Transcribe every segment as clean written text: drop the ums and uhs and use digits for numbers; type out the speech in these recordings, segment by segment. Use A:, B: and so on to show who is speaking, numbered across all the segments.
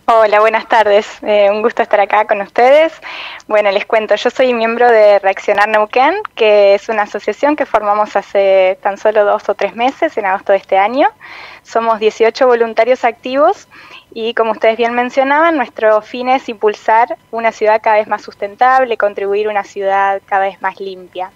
A: Hola, buenas tardes. Un gusto estar acá con ustedes. Bueno, les cuento, yo soy miembro de Reaccionar Neuquén, que es una asociación que formamos hace tan solo 2 o 3 meses, en agosto de este año. Somos 18 voluntarios activos y, como ustedes bien mencionaban, nuestro fin es impulsar una ciudad cada vez más sustentable, contribuir a una ciudad cada vez más limpia.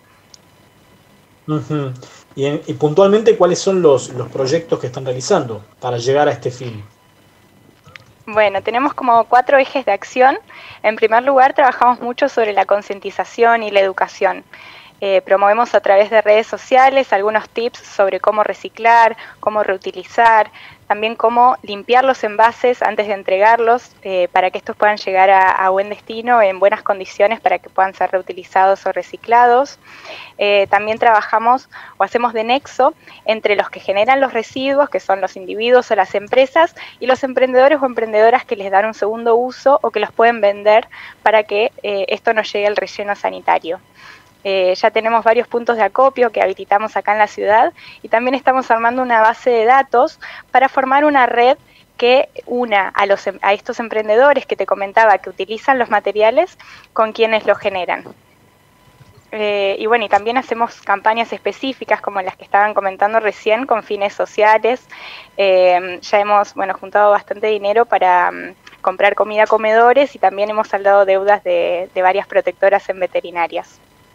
B: Ujú. Y puntualmente, ¿cuáles son los proyectos que están realizando para llegar a este fin?
A: Bueno, tenemos como 4 ejes de acción. En primer lugar, trabajamos mucho sobre la concientización y la educación. Promovemos a través de redes sociales algunos tips sobre cómo reciclar, cómo reutilizar, también cómo limpiar los envases antes de entregarlos para que estos puedan llegar a buen destino en buenas condiciones para que puedan ser reutilizados o reciclados. También trabajamos o hacemos de nexo entre los que generan los residuos, que son los individuos o las empresas, y los emprendedores o emprendedoras que les dan un segundo uso o que los pueden vender para que esto no llegue al relleno sanitario. Ya tenemos varios puntos de acopio que habilitamos acá en la ciudad y también estamos armando una base de datos para formar una red que una a estos emprendedores que te comentaba que utilizan los materiales con quienes los generan. Y bueno, y también hacemos campañas específicas como las que estaban comentando recién con fines sociales. Ya hemos, bueno, juntado bastante dinero para comprar comida a comedores y también hemos saldado deudas de varias protectoras en veterinarias.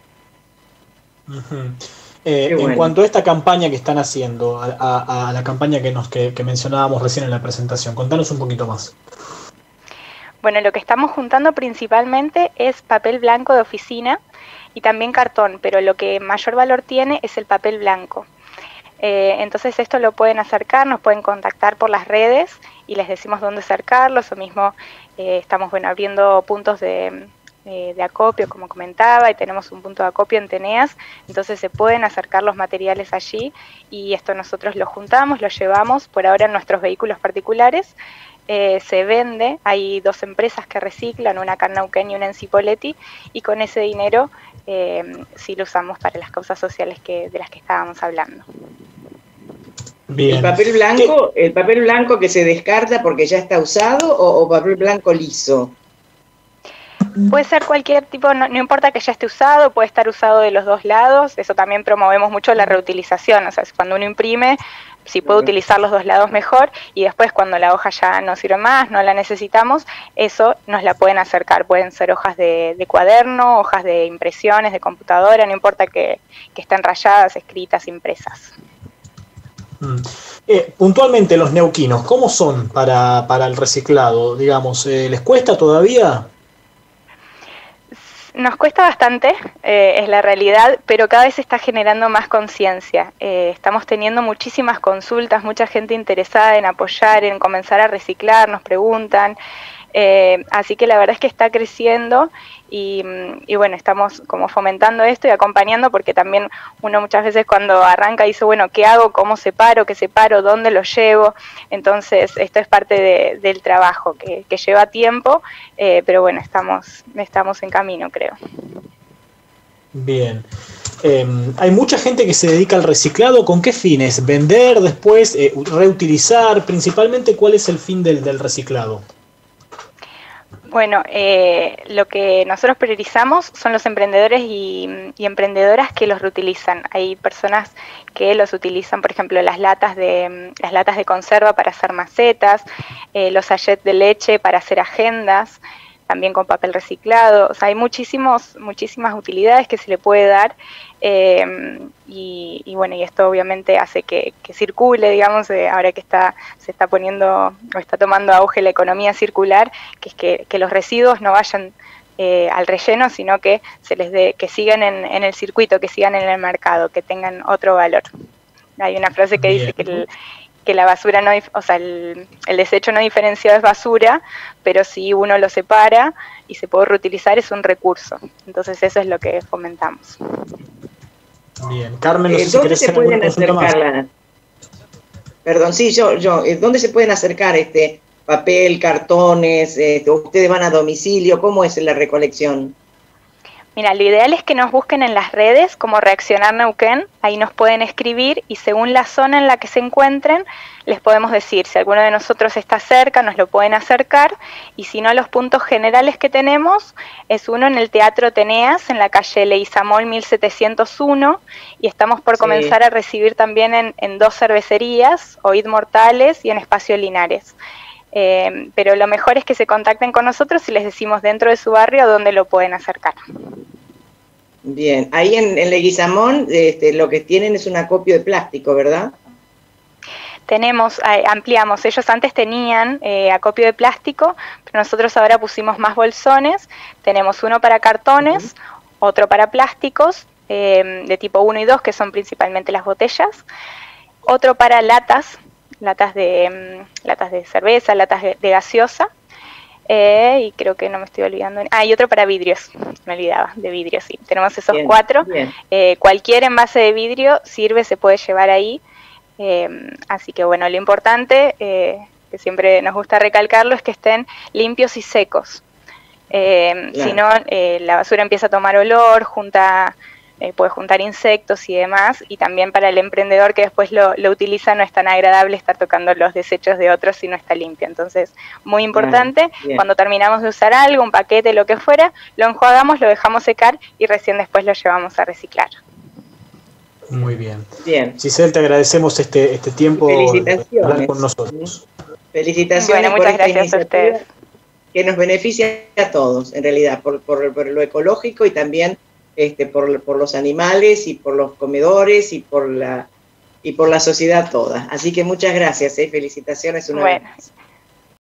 B: Ujú.
C: Qué
B: En
C: bueno.
B: cuanto a esta campaña que están haciendo, a la campaña que mencionábamos recién en la presentación, contanos un poquito más.
A: Bueno, lo que estamos juntando principalmente es papel blanco de oficina y también cartón, pero lo que mayor valor tiene es el papel blanco. Entonces esto lo pueden acercar, nos pueden contactar por las redes y les decimos dónde acercarlos, o mismo estamos abriendo puntos de acopio, como comentaba, y tenemos un punto de acopio en Teneas, entonces se pueden acercar los materiales allí y esto nosotros lo juntamos, lo llevamos por ahora en nuestros vehículos particulares. Se vende, hay 2 empresas que reciclan, una acá en Neuquén y una en Cipolletti, y con ese dinero sí lo usamos para las causas sociales de las que estábamos hablando.
B: Bien. ¿Qué?
C: El papel blanco que se descarta porque ya está usado o papel blanco liso?
A: Puede ser cualquier tipo, no importa que ya esté usado, puede estar usado de los dos lados, eso también promovemos mucho la reutilización, o sea, cuando uno imprime, si puede utilizar los dos lados mejor, y después cuando la hoja ya no sirve más, no la necesitamos, eso nos la pueden acercar, pueden ser hojas de cuaderno, hojas de impresiones, de computadora, no importa que estén rayadas, escritas, impresas.
B: Mm. Puntualmente los neuquinos, ¿cómo son para el reciclado? Digamos, ¿les cuesta todavía?
A: Nos cuesta bastante, es la realidad, pero cada vez se está generando más conciencia. Estamos teniendo muchísimas consultas, mucha gente interesada en apoyar, en comenzar a reciclar, nos preguntan. Así que la verdad es que está creciendo y bueno, estamos como fomentando esto y acompañando, porque también uno muchas veces cuando arranca dice, bueno, ¿qué hago? ¿Cómo separo? ¿Qué separo? ¿Dónde lo llevo? Entonces esto es parte del trabajo que lleva tiempo, pero bueno, estamos en camino, creo.
B: Bien. Hay mucha gente que se dedica al reciclado. ¿Con qué fines? ¿Vender después? ¿Reutilizar? Principalmente, ¿cuál es el fin del reciclado?
A: Bueno, lo que nosotros priorizamos son los emprendedores y emprendedoras que los reutilizan. Hay personas que los utilizan, por ejemplo, las latas de conserva para hacer macetas, los sachets de leche para hacer agendas, también con papel reciclado. O sea, hay muchísimas utilidades que se le puede dar. Y bueno, y esto obviamente hace que circule, digamos, ahora que se está poniendo o está tomando auge la economía circular, que es que los residuos no vayan al relleno, sino que que sigan en el circuito, que sigan en el mercado, que tengan otro valor. Hay una frase que dice
B: Bien.
A: que la basura no, o sea, el desecho no diferenciado es basura, pero si uno lo separa y se puede reutilizar es un recurso. Entonces eso es lo que fomentamos.
B: Bien. Carmen, no sé si
C: ¿Dónde
B: querés
C: se
B: hacer alguna
C: pueden
B: consulta más.
C: acercar Perdón, sí, ¿dónde se pueden acercar este papel, cartones? ¿Ustedes van a domicilio? ¿Cómo es la recolección?
A: Mira, lo ideal es que nos busquen en las redes como Reaccionar Neuquén, ahí nos pueden escribir y según la zona en la que se encuentren, les podemos decir, si alguno de nosotros está cerca, nos lo pueden acercar, y si no, los puntos generales que tenemos es uno en el Teatro Teneas, en la calle Leguizamón 1701, y estamos por comenzar a recibir también en 2 cervecerías, Oíd Mortales y en Espacio Linares. Pero lo mejor es que se contacten con nosotros y les decimos dentro de su barrio dónde lo pueden acercar.
C: Bien, ahí en Leguizamón lo que tienen es un acopio de plástico, ¿verdad?
A: Tenemos, ampliamos, ellos antes tenían acopio de plástico, pero nosotros ahora pusimos más bolsones, tenemos uno para cartones, otro para plásticos, de tipo 1 y 2, que son principalmente las botellas, otro para latas de cerveza, latas de gaseosa, y creo que no me estoy olvidando. Y otro para vidrios, me olvidaba, de vidrio, sí. Tenemos esos 4. Cualquier envase de vidrio sirve, se puede llevar ahí. Así que bueno, lo importante, que siempre nos gusta recalcarlo, es que estén limpios y secos. Si no, la basura empieza a tomar olor, puede juntar insectos y demás, y también para el emprendedor que después lo utiliza no es tan agradable estar tocando los desechos de otros si no está limpio. Entonces, muy importante, cuando terminamos de usar algo, un paquete, lo que fuera, lo enjuagamos, lo dejamos secar y recién después lo llevamos a reciclar.
B: Muy bien. Giselle, te agradecemos este tiempo de hablar con nosotros.
C: Felicitaciones.
A: Bueno, muchas gracias a ustedes.
C: Que nos beneficia a todos, en realidad, por lo ecológico y también por los animales y por los comedores y por la sociedad toda. Así que muchas gracias, felicitaciones una vez más.